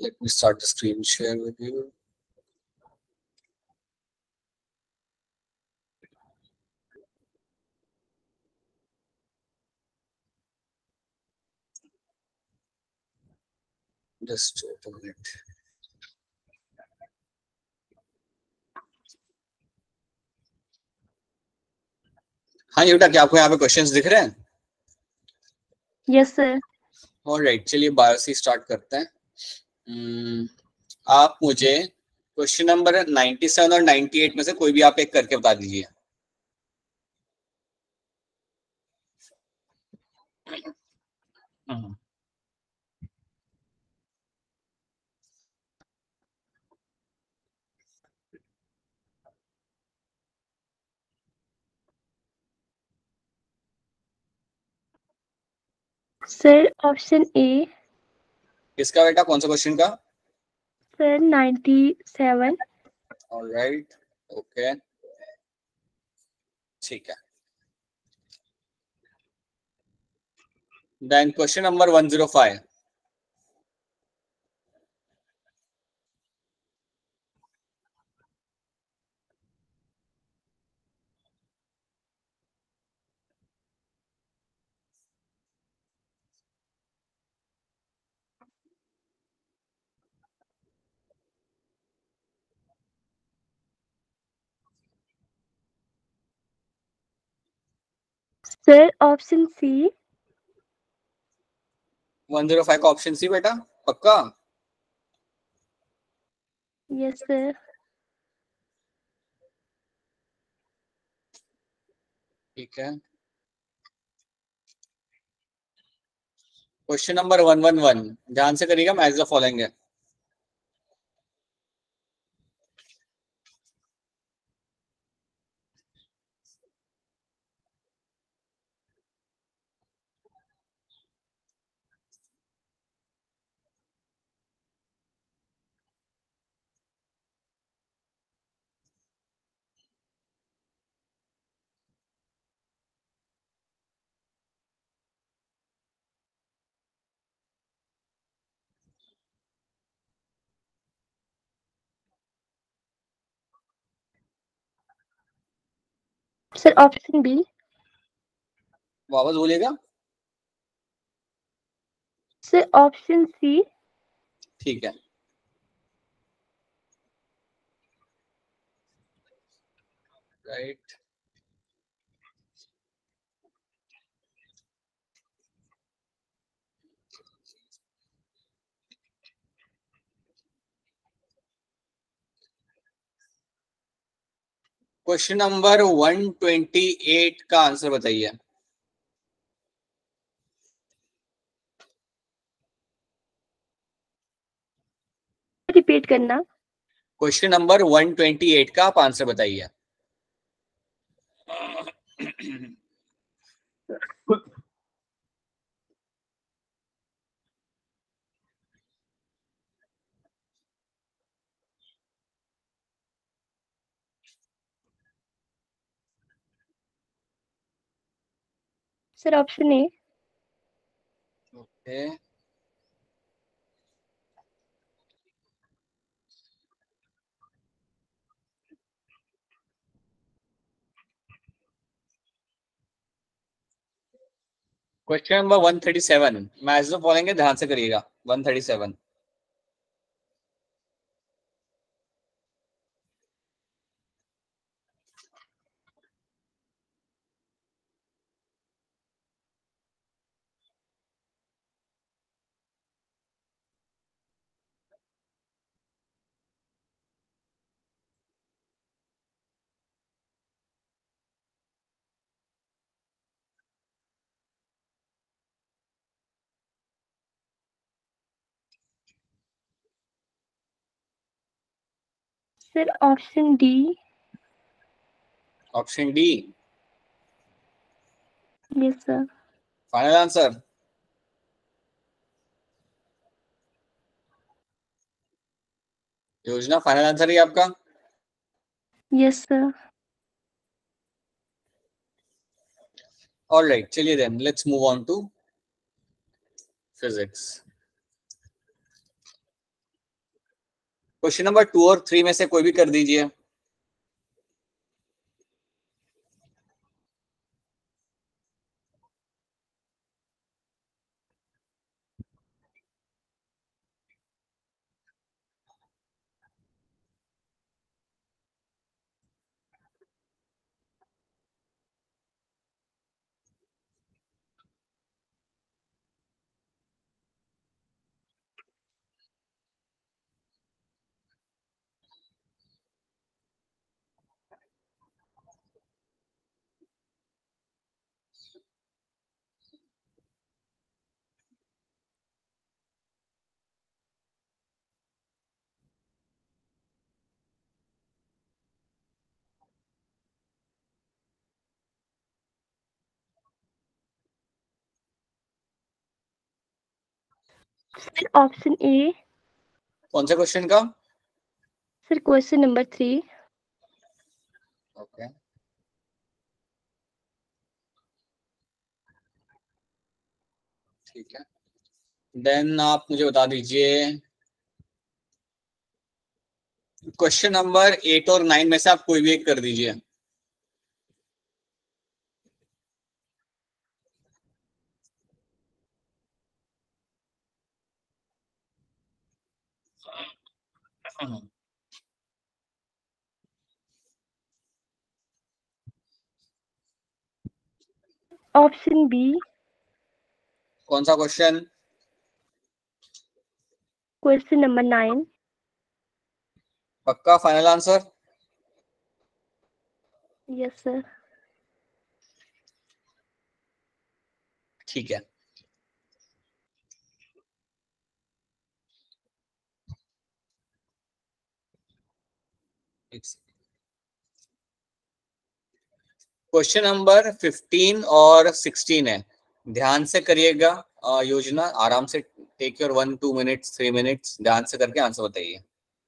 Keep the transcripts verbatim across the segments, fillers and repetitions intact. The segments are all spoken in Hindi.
Let me start the screen share with you. Just open it. हाँ युटा, क्या आपको यहाँ पे क्वेश्चंस दिख रहे हैं? Yes sir. ऑलराइट, चलिए बायोसी स्टार्ट करते हैं। hmm, आप मुझे क्वेश्चन नंबर सत्तानवे और अट्ठानवे में से कोई भी आप एक करके बता दीजिए। Sir option A. किसका बेटा, कौन सा क्वेश्चन का? सर सत्तानवे। ऑलराइट, ओके, ठीक है। Then question number one oh five. Sir option C. one oh five का ऑप्शन सी बेटा, पक्का? Yes sir. ठीक है। क्वेश्चन नंबर one eleven, ध्यान से करिएगा, मैच द फॉलोइंग है। Sir option B. वापस बोलिएगा। Sir option C. ठीक है, right. Question number one twenty-eight का आंसर बताइए। रिपीट करना। क्वेश्चन नंबर one twenty-eight का आप आंसर बताइए। Sir option A. Okay, question number one thirty-seven, match the following है, ध्यान से करिएगा। one thirty-seven, sir option D. Option D. Yes sir. Final answer? Yojana final answer है आपका? Yes sir. ऑलराइट, चलिए then let's move on to physics. Question number two और थ्री में से कोई भी कर दीजिए। Sir option A. कौन से क्वेश्चन का? Sir question number three. Okay, ठीक है। देन आप मुझे बता दीजिए क्वेश्चन नंबर एट और नाइन में से आप कोई भी एक कर दीजिए। Option B. कौन सा क्वेश्चन? Question number nine. पक्का फाइनल आंसर? Yes sir. ठीक है। क्वेश्चन नंबर फिफ्टीन और सिक्सटीन है, ध्यान से करिएगा। अ, योजना आराम से, take your one two minutes three minutes, ध्यान से करके आंसर बताइए।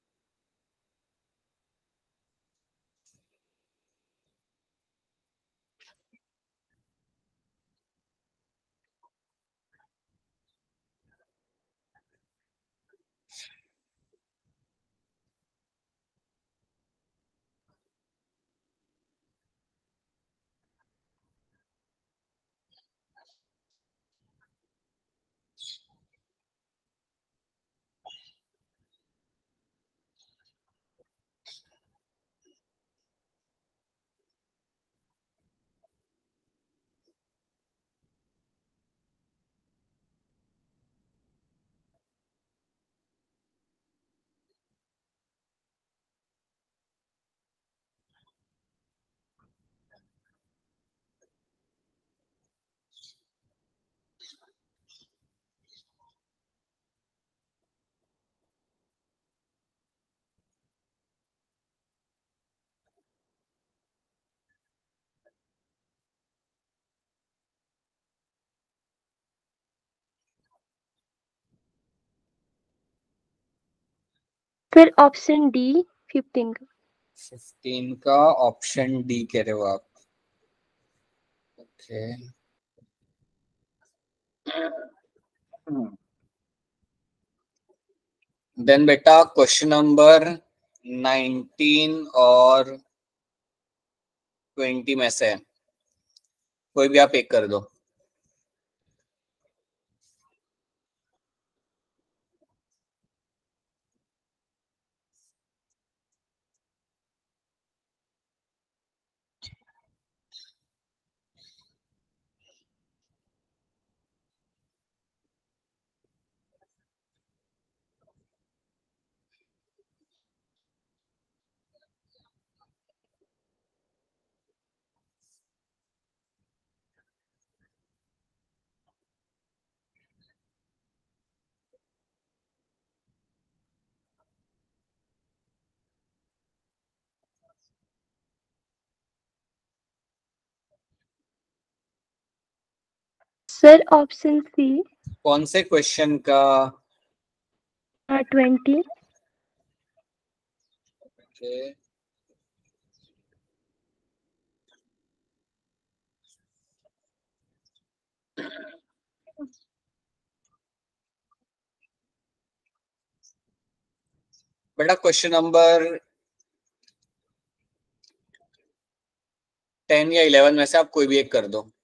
सर ऑप्शन डी फिफ्टीन का। फिफ्टीन का ऑप्शन डी कह रहे हो आप? ओके। देन बेटा क्वेश्चन नंबर नाइनटीन और ट्वेंटी में से कोई भी आप एक कर दो। Sir option C. कौन से क्वेश्चन का? ट्वेंटी। ओके, बेटा क्वेश्चन नंबर टेन या इलेवन में से आप कोई भी एक कर दो।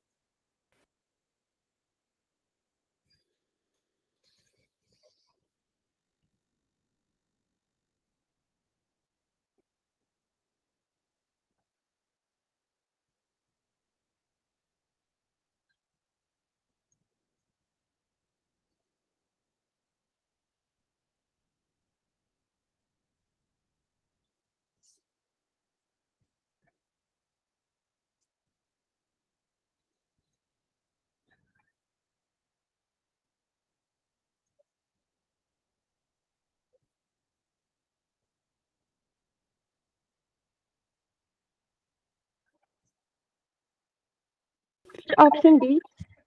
Option D.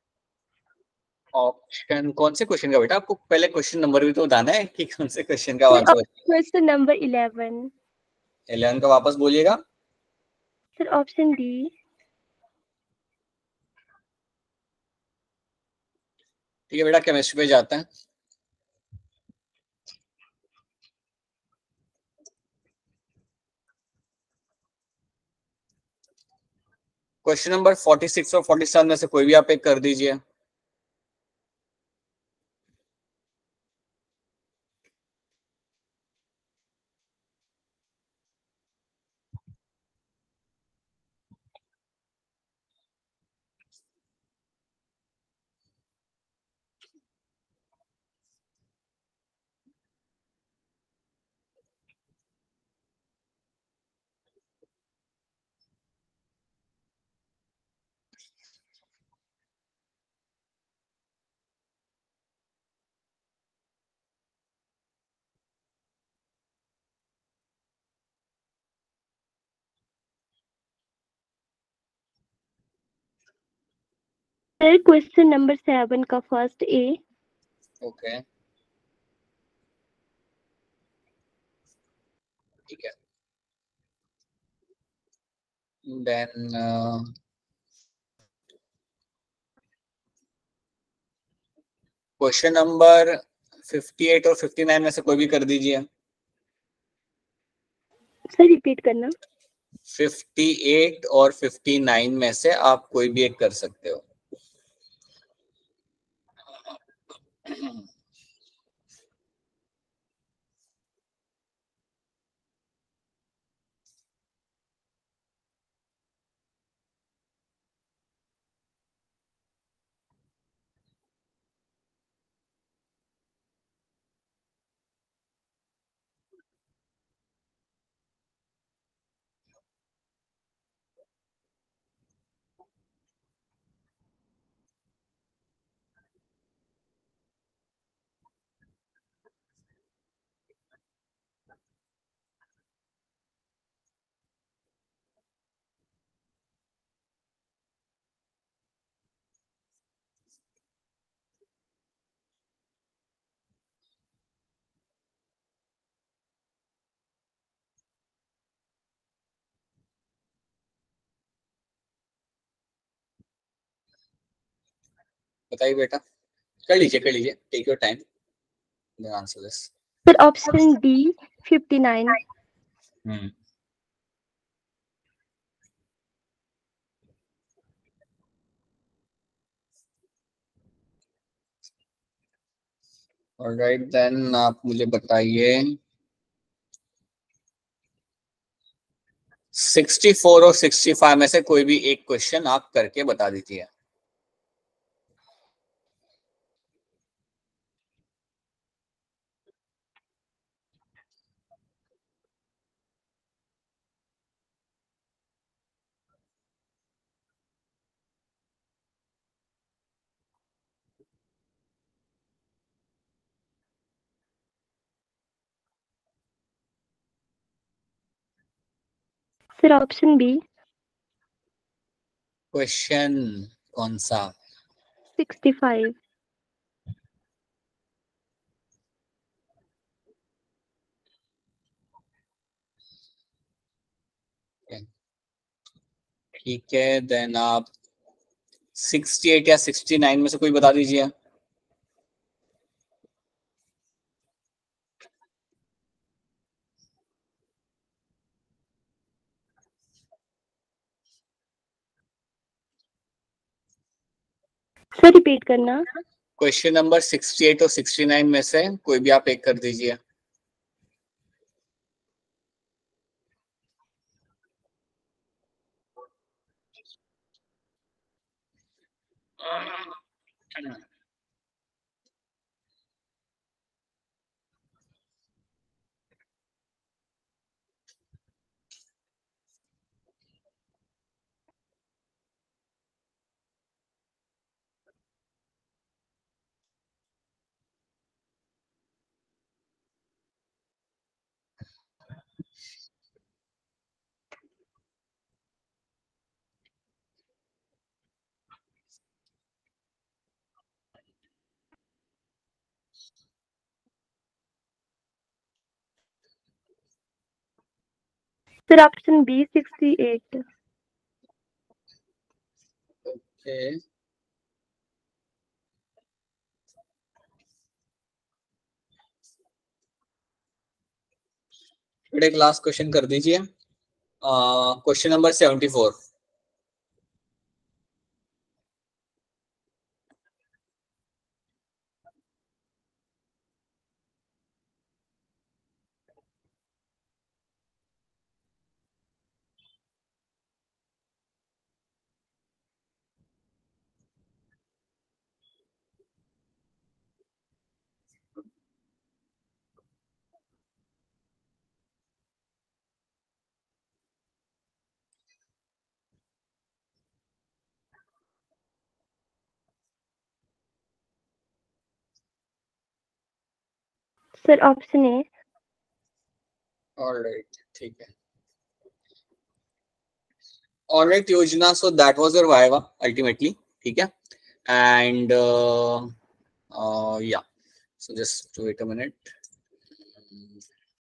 ऑप्शन कौन से क्वेश्चन का बेटा? आपको पहले क्वेश्चन नंबर भी तो बताना है कि कौन से क्वेश्चन का answer. Question number eleven. Eleven का वापस बोलिएगा। Sir option D. ठीक है बेटा, केमिस्ट्री पे जाते हैं। क्वेश्चन नंबर फोर्टी सिक्स और फोर्टी सेवन में से कोई भी आप एक कर दीजिए। सर क्वेश्चन नंबर सेवन का फर्स्ट ए। ओके ठीक है। Then question number fifty eight और फिफ्टी नाइन में से कोई भी कर दीजिए। सर रिपीट करना। फिफ्टी एट और फिफ्टी नाइन में से आप कोई भी एक कर सकते हो। बताइए बेटा, कर लीजिए कर लीजिए, take your time, answer this. Sir option D fifty nine. Hmm alright then, आप मुझे बताइए सिक्सटी फोर और सिक्सटी फाइव में से कोई भी एक क्वेश्चन आप करके बता दीजिए। Sir option B. क्वेश्चन कौन सा? Sixty five. ठीक है देन, आप सिक्सटी एट या सिक्सटी नाइन में से कोई बता दीजिए। सर रिपीट करना। क्वेश्चन नंबर सिक्सटी एट और सिक्सटी नाइन में से कोई भी आप एक कर दीजिए। Sir option B sixty eight. Okay, फिर एक लास्ट क्वेश्चन कर दीजिए। Question number seventy four. Sir option A. Alright, ठीक है। Alright Yojana, so that was your viva ultimately, ठीक है। And yeah, so just wait a minute.